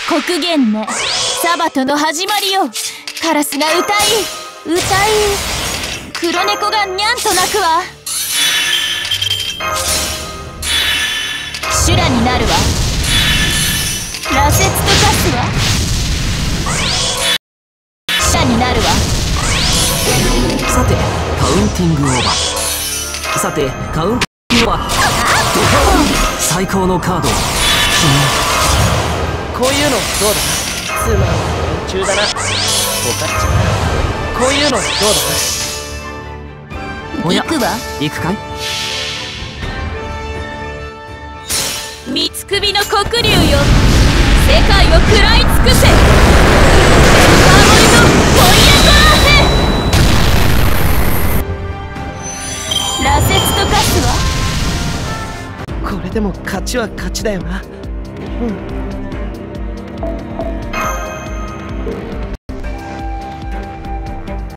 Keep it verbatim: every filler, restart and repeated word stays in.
黒源ね、サバトの始まりよ。カラスが歌い歌い、黒猫がにゃんと鳴くわ。修羅になるわ。羅刹と化すわ。死者になるわ。 さてカウンティングオーバー。さてカウンティングオーバー。最高のカードを。 こういうのどうだ。つまん連中だな。おかっちゃこういうのどうだ。 おや行くわ。 行くかい。 三つ首の黒竜よ、世界を食らい尽くせ。ペッパーモリのポイエトラーセ。羅刹と化すわ。 これでも勝ちは勝ちだよな。うん。